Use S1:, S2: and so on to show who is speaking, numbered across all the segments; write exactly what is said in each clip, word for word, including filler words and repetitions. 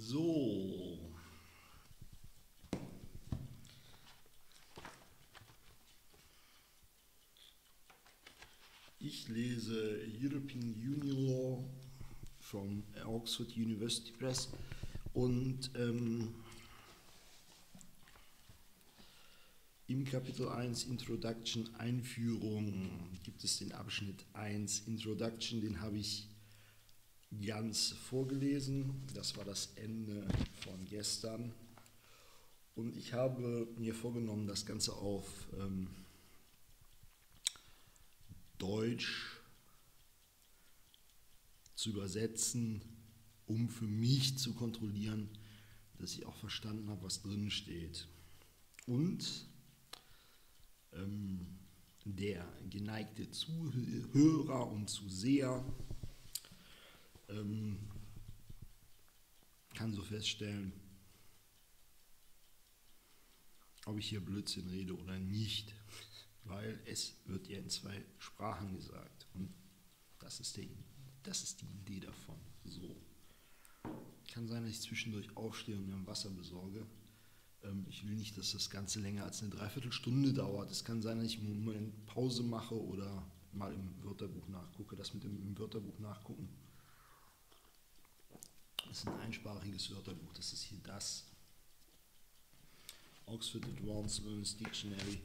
S1: So. Ich lese European Union Law von Oxford University Press und ähm, im Kapitel eins Introduction, Einführung, gibt es den Abschnitt eins Introduction, den habe ich ganz vorgelesen. Das war das Ende von gestern. Und ich habe mir vorgenommen, das Ganze auf ähm, Deutsch zu übersetzen, um für mich zu kontrollieren, dass ich auch verstanden habe, was drin steht. Und ähm, der geneigte Zuhörer und Zuseher ähm, kann so feststellen, ob ich hier Blödsinn rede oder nicht, weil es wird ja in zwei Sprachen gesagt und das ist, der, das ist die Idee davon. So. Kann sein, dass ich zwischendurch aufstehe und mir ein Wasser besorge. Ähm, ich will nicht, dass das Ganze länger als eine Dreiviertelstunde dauert. Es kann sein, dass ich einen Moment Pause mache oder mal im Wörterbuch nachgucke. Das mit dem im Wörterbuch nachgucken. Das ist ein einsprachiges Wörterbuch. Das ist hier das Oxford Advanced Learner's Dictionary.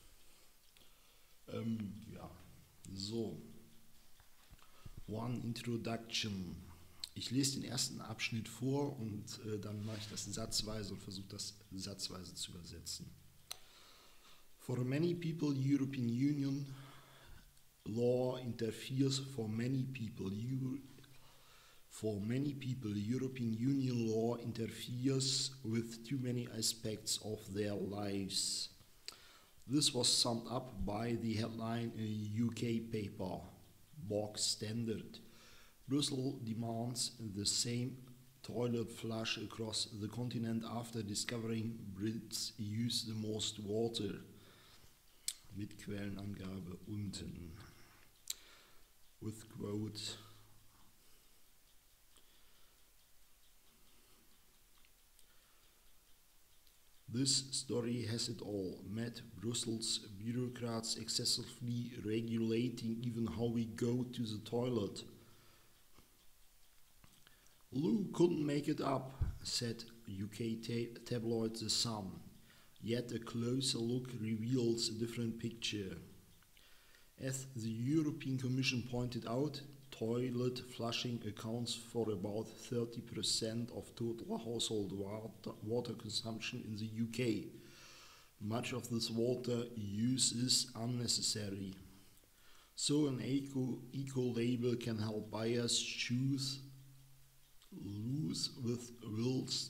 S1: Ähm, ja, so. One Introduction. Ich lese den ersten Abschnitt vor und äh, dann mache ich das satzweise und versuche das satzweise zu übersetzen. For many people, European Union law interferes for many people. You, for many people, European Union law interferes with too many aspects of their lives. This was summed up by the headline in a U K paper, Bog Standard. Brussels demands the same toilet flush across the continent after discovering Brits use the most water. Mit Quellenangabe unten. With quote. This story has it all. Mad Brussels bureaucrats excessively regulating even how we go to the toilet. Lou couldn't make it up, said U K ta- tabloid The Sun. Yet a closer look reveals a different picture. As the European Commission pointed out, toilet flushing accounts for about thirty percent of total household water, water consumption in the U K. Much of this water use is unnecessary. So an eco, eco label can help buyers choose loose with wills.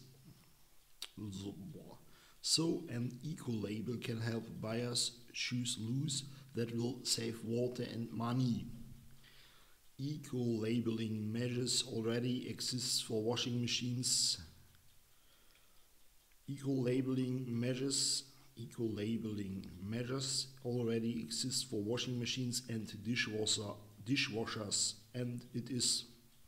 S1: So an eco label can help buyers choose loose that will save water and money. Eco-labeling measures already exist for washing machines. Eco-labeling measures, eco-labeling measures already exist for washing machines and dishwasher, dishwashers, and it is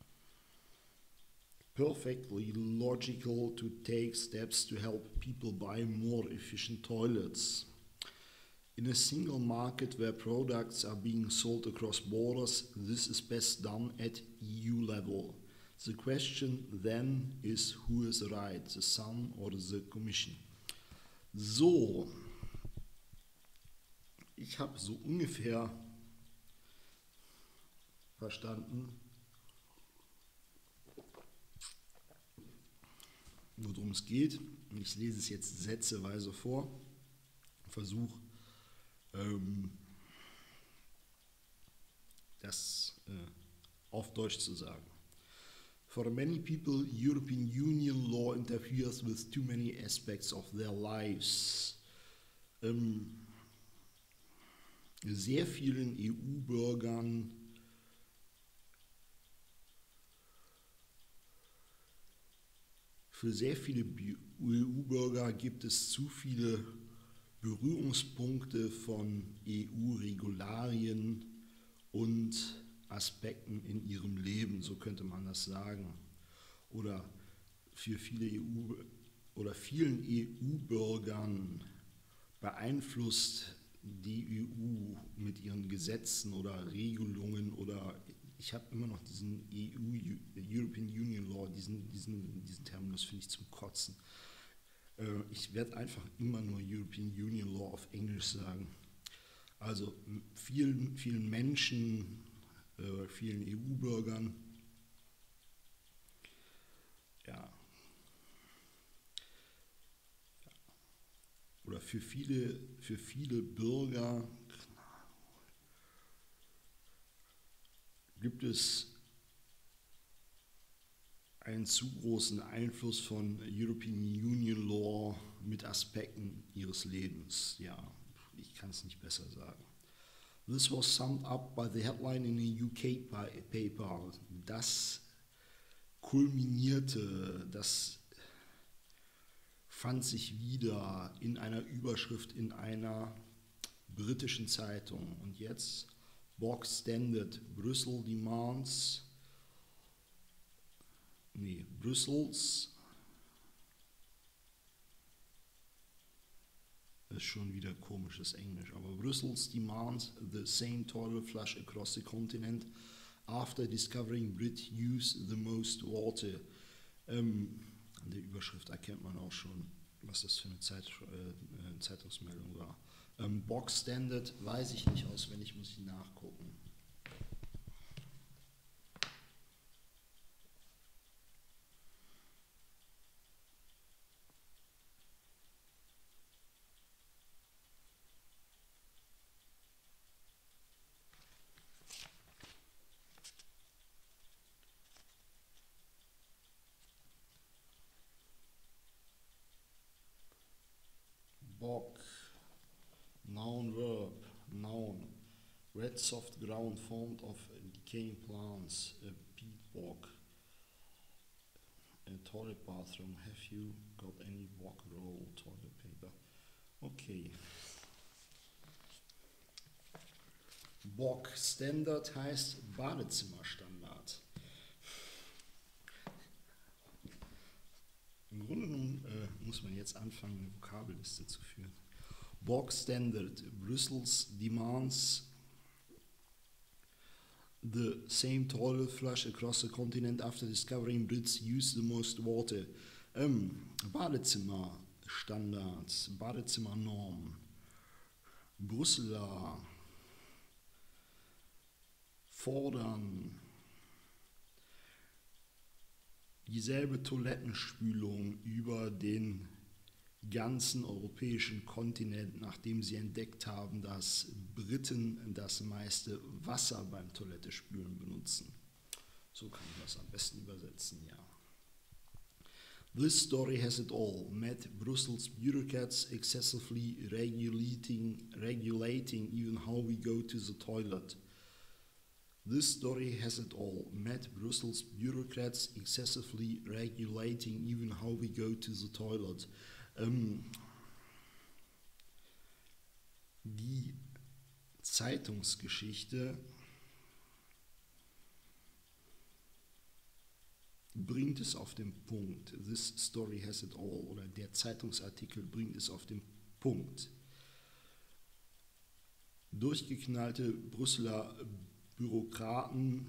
S1: perfectly logical to take steps to help people buy more efficient toilets. In a single market where products are being sold across borders, this is best done at E U level. The question then is, who is right, the Sun or the Commission? So, ich habe so ungefähr verstanden, worum es geht. Ich lese es jetzt sätzeweise vor, versuche das äh, auf Deutsch zu sagen. For many people, European Union law interferes with too many aspects of their lives. Ähm, sehr vielen E U-Bürgern für sehr viele E U-Bürger gibt es zu viele Berührungspunkte von E U-Regularien und Aspekten in ihrem Leben, so könnte man das sagen. Oder für viele E U oder vielen E U-Bürgern beeinflusst die E U mit ihren Gesetzen oder Regelungen oder ich habe immer noch diesen E U, European Union Law, diesen, diesen, diesen Terminus finde ich zum Kotzen. Äh, ich werde einfach immer nur European Union Law auf Englisch sagen. Also vielen, vielen Menschen, äh, vielen E U-Bürgern, ja, oder für viele, für viele Bürger gibt es einen zu großen Einfluss von European Union Law mit Aspekten ihres Lebens. Ja, ich kann es nicht besser sagen. This was summed up by the headline in a U K paper. Das kulminierte, das fand sich wieder in einer Überschrift in einer britischen Zeitung. Und jetzt Bog Standard, Brüssel demands, nee, Brüssels, das ist schon wieder komisches Englisch, aber Brussels demands the same toilet flush across the continent after discovering Brit use the most water. Ähm, an der Überschrift erkennt man auch schon, was das für eine Zeit, äh, Zeitungsmeldung war. Ähm, Bog Standard weiß ich nicht auswendig, muss ich nachgucken. Bog, noun verb, noun, red soft ground formed of decaying plants, a peat bog, a toilet bathroom. Have you got any bog roll toilet paper? Okay. Bog Standard heißt Badezimmerstandard. Im Grunde genommen äh, muss man jetzt anfangen, eine Vokabelliste zu führen. Bog Standard, Brussels demands the same toilet flush across the continent after discovering Brits use the most water. Ähm, Badezimmerstandards, Badezimmernorm, Brüsseler fordern dieselbe Toilettenspülung über den ganzen europäischen Kontinent, nachdem sie entdeckt haben, dass Briten das meiste Wasser beim Toilettespülen benutzen. So kann ich das am besten übersetzen, ja. This story has it all. Met Brussels bureaucrats excessively regulating, regulating even how we go to the toilet. This story has it all. Met Brussels bureaucrats excessively regulating even how we go to the toilet. Ähm, die Zeitungsgeschichte bringt es auf den Punkt. This story has it all. Oder der Zeitungsartikel bringt es auf den Punkt. Durchgeknallte Brüsseler Bürokraten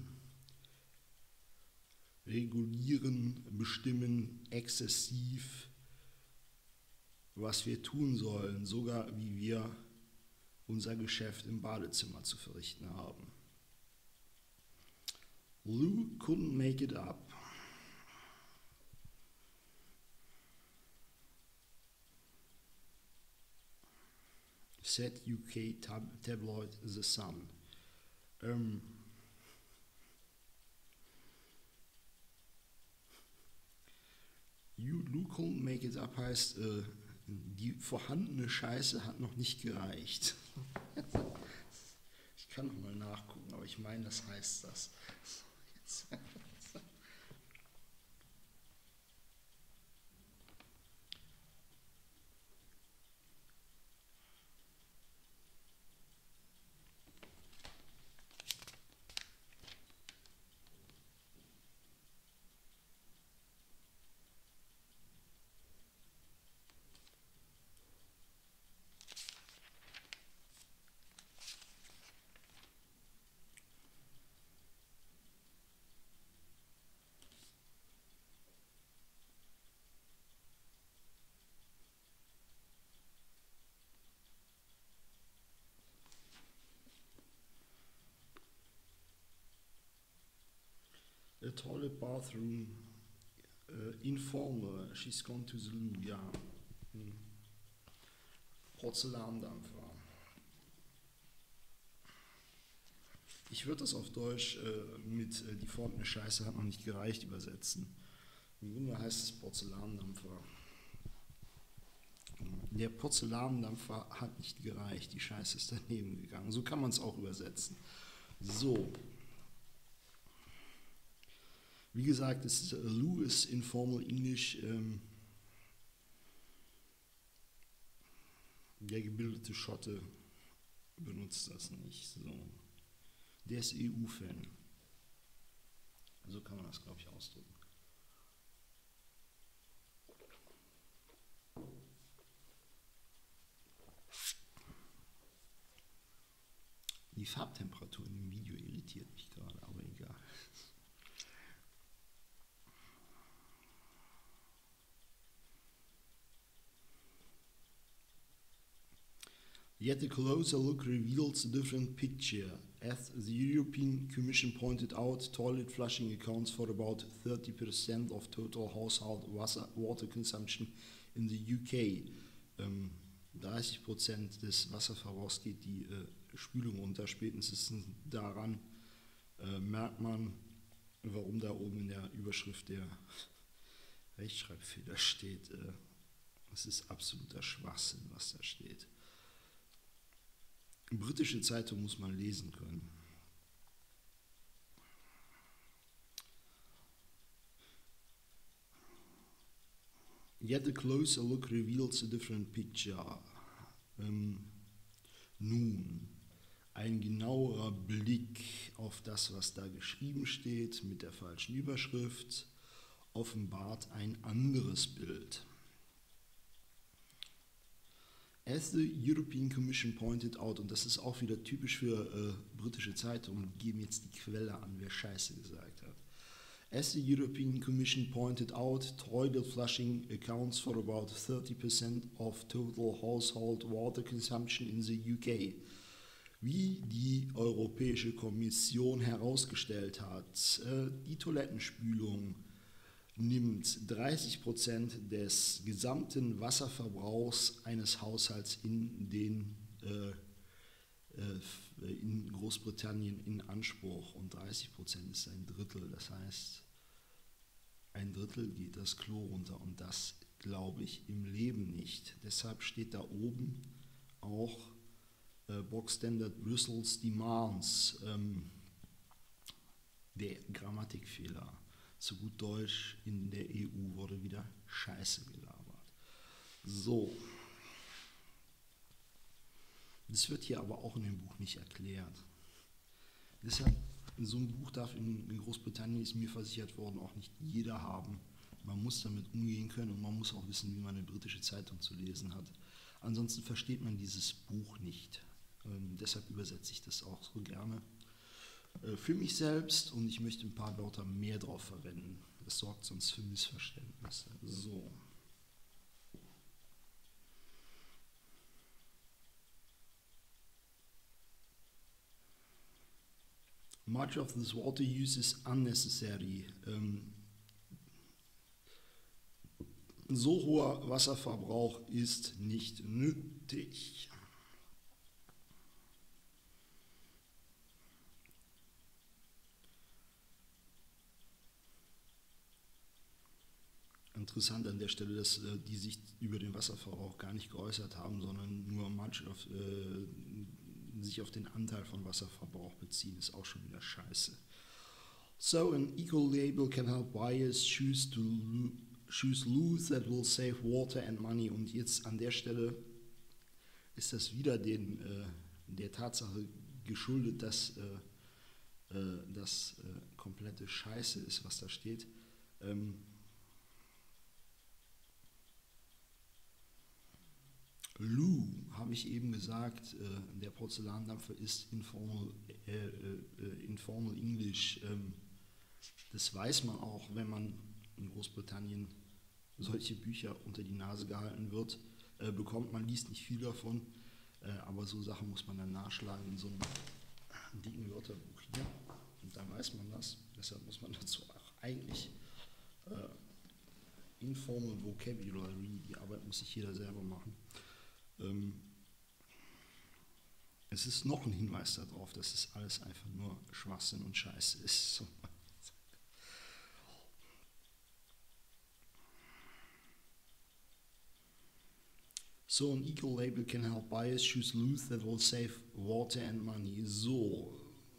S1: regulieren, bestimmen exzessiv, was wir tun sollen, sogar wie wir unser Geschäft im Badezimmer zu verrichten haben. Lou couldn't make it up. Said U K tab tabloid The Sun. Ähm, you, Lou couldn't make it up heißt, äh, die vorhandene Scheiße hat noch nicht gereicht. Ich kann noch mal nachgucken, aber ich meine, das heißt das. Jetzt. A toilet bathroom, uh, informal, she's gone to the loo, ja. Hm. Porzellandampfer. Ich würde das auf Deutsch äh, mit äh, die vorhandene Scheiße hat noch nicht gereicht übersetzen. Im Grunde heißt es Porzellandampfer. Der Porzellandampfer hat nicht gereicht, die Scheiße ist daneben gegangen. So kann man es auch übersetzen. So. Wie gesagt, es ist Lou ist informal English. Ähm, der gebildete Schotte benutzt das nicht. So. Der ist E U-Fan. So kann man das, glaube ich, ausdrücken. Die Farbtemperatur in dem Video irritiert mich gerade, aber egal. Yet a closer look reveals a different picture. As the European Commission pointed out, toilet flushing accounts for about thirty percent of total household water consumption in the U K. Ähm, dreißig Prozent des Wasserverbrauchs geht die äh, Spülung unter. Spätestens daran äh, merkt man, warum da oben in der Überschrift der Rechtschreibfehler steht. Äh, es ist absoluter Schwachsinn, was da steht. Britische Zeitung muss man lesen können. Yet a closer look reveals a different picture. Ähm, nun, ein genauerer Blick auf das, was da geschrieben steht, mit der falschen Überschrift, offenbart ein anderes Bild. As the European Commission pointed out, und das ist auch wieder typisch für äh, britische Zeitungen, die geben jetzt die Quelle an, wer Scheiße gesagt hat. As the European Commission pointed out, toilet flushing accounts for about thirty percent of total household water consumption in the U K. Wie die Europäische Kommission herausgestellt hat, äh, die Toilettenspülung nimmt dreißig Prozent des gesamten Wasserverbrauchs eines Haushalts in, den, äh, äh, in Großbritannien in Anspruch und dreißig Prozent ist ein Drittel. Das heißt, ein Drittel geht das Klo runter und das glaube ich im Leben nicht. Deshalb steht da oben auch äh, Box Standard Brussels Demands, ähm, der Grammatikfehler. Zu gut Deutsch, in der E U wurde wieder Scheiße gelabert. So. Das wird hier aber auch in dem Buch nicht erklärt. Deshalb, so ein Buch darf in, in Großbritannien, ist mir versichert worden, auch nicht jeder haben. Man muss damit umgehen können und man muss auch wissen, wie man eine britische Zeitung zu lesen hat. Ansonsten versteht man dieses Buch nicht. Ähm, deshalb übersetze ich das auch so gerne. Für mich selbst und ich möchte ein paar Wörter mehr drauf verwenden. Das sorgt sonst für Missverständnisse. So. Much of this water use is unnecessary. Ähm, so hoher Wasserverbrauch ist nicht nötig. Interessant an der Stelle, dass äh, die sich über den Wasserverbrauch gar nicht geäußert haben, sondern nur much auf, äh, sich auf den Anteil von Wasserverbrauch beziehen, ist auch schon wieder scheiße. So an eco-label can help buyers choose to choose loos that will save water and money. Und jetzt an der Stelle ist das wieder den, äh, der Tatsache geschuldet, dass äh, äh, das äh, komplette Scheiße ist, was da steht. Ähm, Lou, habe ich eben gesagt, äh, der Porzellandampfer ist informal, äh, äh, informal English. Ähm, das weiß man auch, wenn man in Großbritannien solche Bücher unter die Nase gehalten wird, äh, bekommt. Man liest nicht viel davon, äh, aber so Sachen muss man dann nachschlagen in so einem dicken Wörterbuch hier. Und dann weiß man das. Deshalb muss man dazu auch eigentlich äh, Informal Vocabulary, die Arbeit muss sich jeder selber machen. Ähm, es ist noch ein Hinweis darauf, dass es alles einfach nur Schwachsinn und Scheiße ist. So, ein Eco-Label can help buyers choose loot that will save water and money. So,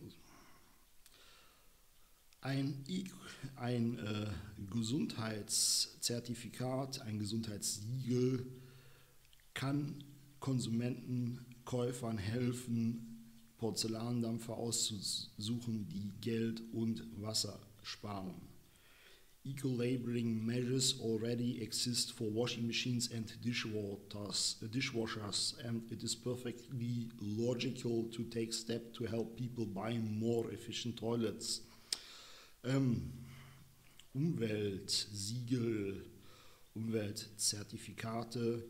S1: ein, e ein äh, Gesundheitszertifikat, ein Gesundheitssiegel kann Konsumenten, Käufern helfen, Porzellandampfer auszusuchen, die Geld und Wasser sparen. Eco-labeling measures already exist for washing machines and dishwashers, dishwashers, and it is perfectly logical to take steps to help people buy more efficient toilets. Ähm, Umweltsiegel, Umweltzertifikate,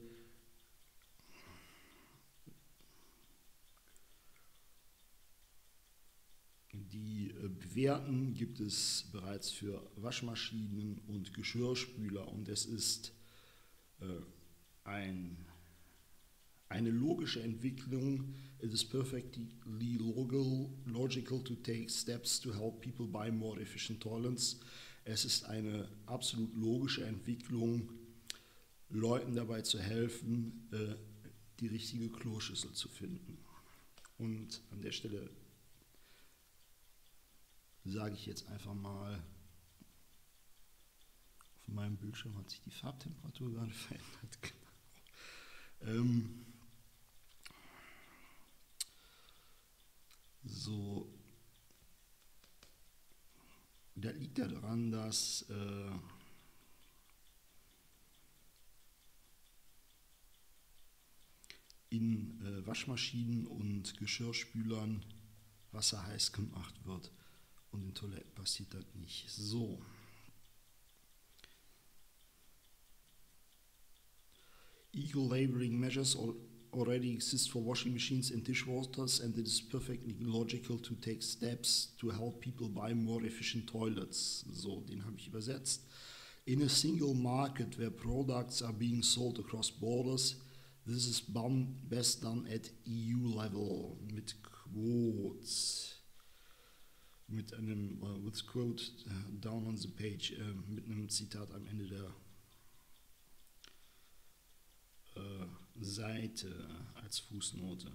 S1: die äh, bewährten gibt es bereits für Waschmaschinen und Geschirrspüler, und es ist äh, ein, eine logische Entwicklung. It is perfectly logical, logical to take steps to help people buy more efficient toilets. Es ist eine absolut logische Entwicklung, Leuten dabei zu helfen, äh, die richtige Kloschüssel zu finden. Und an der Stelle sage ich jetzt einfach mal, auf meinem Bildschirm hat sich die Farbtemperatur gerade verändert. ähm, so, da liegt daran, dass äh, in äh, Waschmaschinen und Geschirrspülern Wasser heiß gemacht wird. Und in Toiletten passiert das nicht. So. Eco-labeling measures already exist for washing machines and dishwashers, and it is perfectly logical to take steps to help people buy more efficient toilets. So, den habe ich übersetzt. In a single market where products are being sold across borders, this is best done at E U level. Mit Quotes. Mit einem, uh, with quote uh, down on the page, uh, mit einem Zitat am Ende der uh, Seite als Fußnote.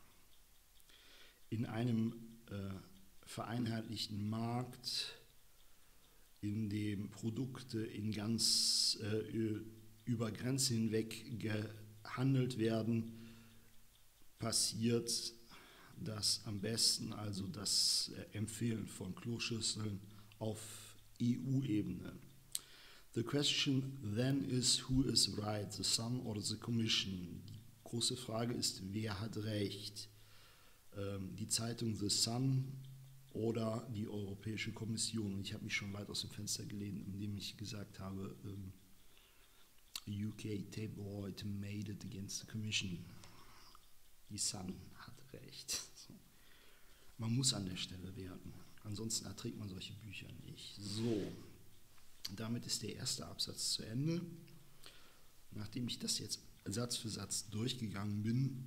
S1: In einem uh, vereinheitlichten Markt, in dem Produkte in ganz uh, über Grenzen hinweg gehandelt werden, passiert das am besten, also das Empfehlen von Kloschüsseln auf E U-Ebene. The question then is, who is right, the Sun or the Commission? Die große Frage ist, wer hat recht? Ähm, die Zeitung The Sun oder die Europäische Kommission? Und ich habe mich schon weit aus dem Fenster gelehnt, indem ich gesagt habe, ähm, U K tabloid made it against the Commission. Die Sun hat recht. So. Man muss an der Stelle werten. Ansonsten erträgt man solche Bücher nicht. So, damit ist der erste Absatz zu Ende. Nachdem ich das jetzt Satz für Satz durchgegangen bin,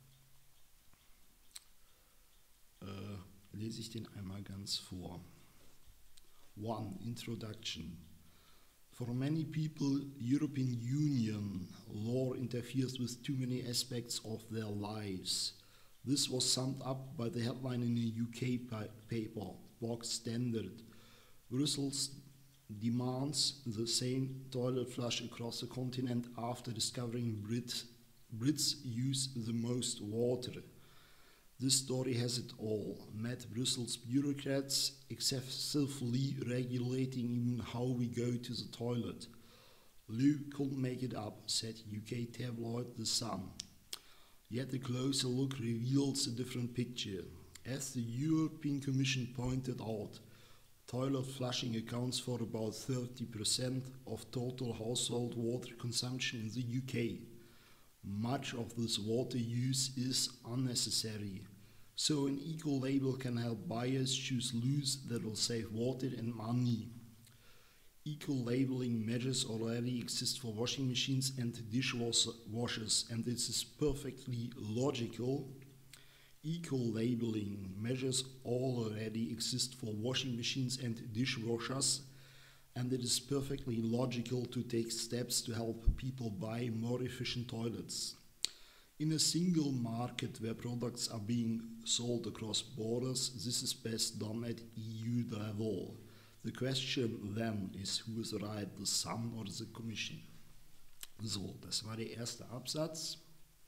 S1: äh, lese ich den einmal ganz vor. One, Introduction. For many people, European Union law interferes with too many aspects of their lives. This was summed up by the headline in a U K paper, Bog Standard. Brussels demands the same toilet flush across the continent after discovering Brit Brits use the most water. This story has it all. Mad Brussels bureaucrats excessively regulating even how we go to the toilet. Lou couldn't make it up, said U K tabloid The Sun. Yet a closer look reveals a different picture. As the European Commission pointed out, toilet flushing accounts for about thirty percent of total household water consumption in the U K. Much of this water use is unnecessary. So an eco-label can help buyers choose loose that will save water and money. Eco-labeling measures already exist for washing machines and dishwashers, and this is perfectly logical. Eco-labeling measures already exist for washing machines and dishwashers, and it is perfectly logical to take steps to help people buy more efficient toilets. In a single market where products are being sold across borders, this is best done at E U level. The question then is, who is right, the Sun or the Commission? So, das war der erste Absatz.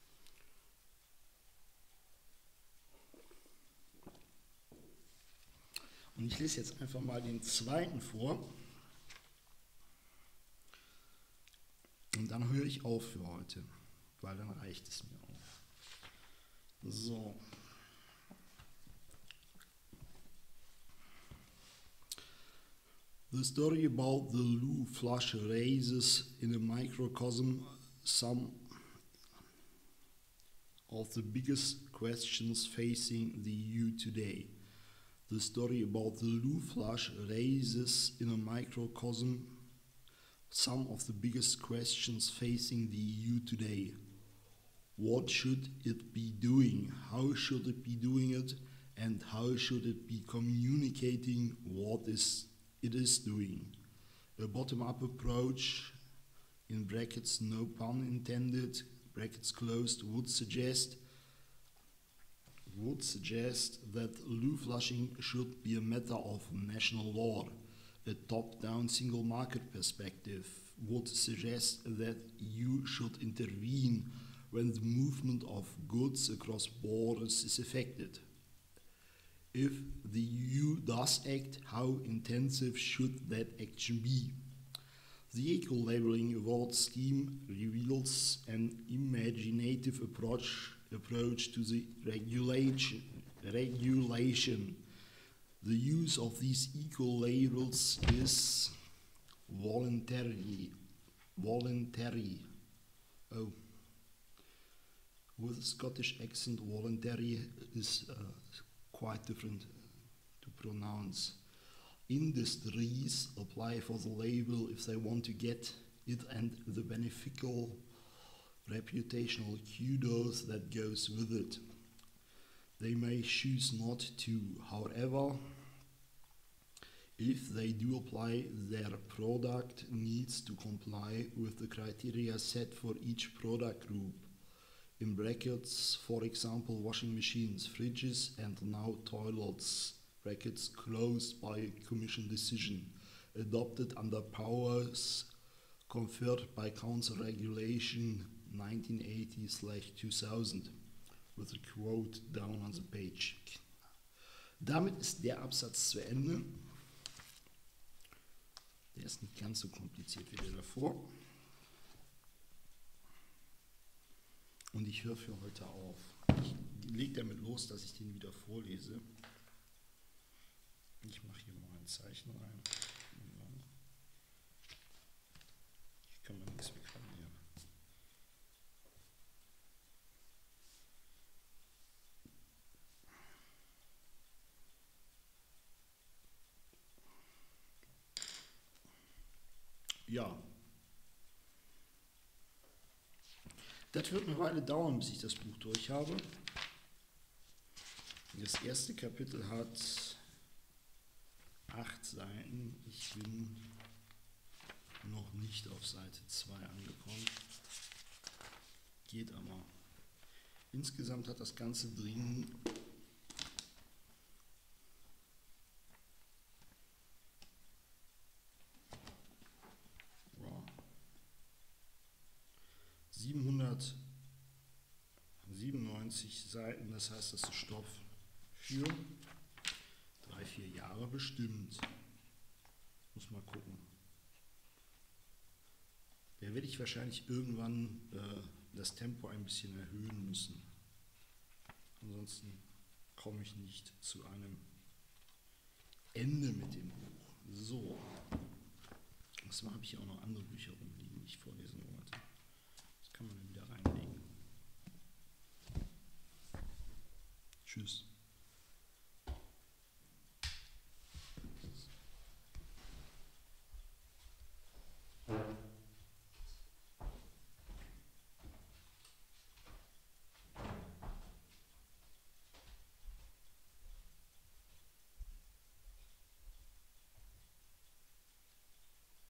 S1: Und ich lese jetzt einfach mal den zweiten vor. Und dann höre ich auf für heute, weil dann reicht es mir auch. So. The story about the loo flush raises in a microcosm some of the biggest questions facing the E U today. The story about the loo flush raises in a microcosm some of the biggest questions facing the E U today. What should it be doing? How should it be doing it? And how should it be communicating what is it is doing? A bottom-up approach, in brackets no pun intended, brackets closed, would suggest would suggest that loo flushing should be a matter of national law. A top-down single market perspective would suggest that E U should intervene when the movement of goods across borders is affected. If the E U does act, how intensive should that action be? The eco-labeling award scheme reveals an imaginative approach approach to the regulation. regulation. The use of these eco-labels is voluntary. Voluntary. Oh. With a Scottish accent, voluntary is uh, quite different to pronounce. Industries apply for the label if they want to get it and the beneficial reputational kudos that goes with it. They may choose not to. However, if they do apply, their product needs to comply with the criteria set for each product group. In brackets, for example, washing machines, fridges, and now toilets, brackets closed by a Commission decision, adopted under powers conferred by Council Regulation nineteen eighty slash two thousand, with a quote down on the page. Damit ist der Absatz zu Ende. Der ist nicht ganz so kompliziert wie der davor. Und ich höre für heute auf. Ich lege damit los, dass ich den wieder vorlese. Ich mache hier mal ein Zeichen rein. Ich kann mal nichts weghaben hier. Ja. Das wird eine Weile dauern, bis ich das Buch durch habe. Das erste Kapitel hat acht Seiten. Ich bin noch nicht auf Seite zwei angekommen. Geht aber. Insgesamt hat das Ganze drin siebenhundertsiebenundneunzig Seiten, das heißt, das ist Stoff für drei, vier Jahre bestimmt. Muss mal gucken. Da werde ich wahrscheinlich irgendwann äh, das Tempo ein bisschen erhöhen müssen. Ansonsten komme ich nicht zu einem Ende mit dem Buch. So. Erstmal habe ich hier auch noch andere Bücher rumliegen, die ich vorlesen wollte. Das kann man dann wieder reinlegen. Tschüss.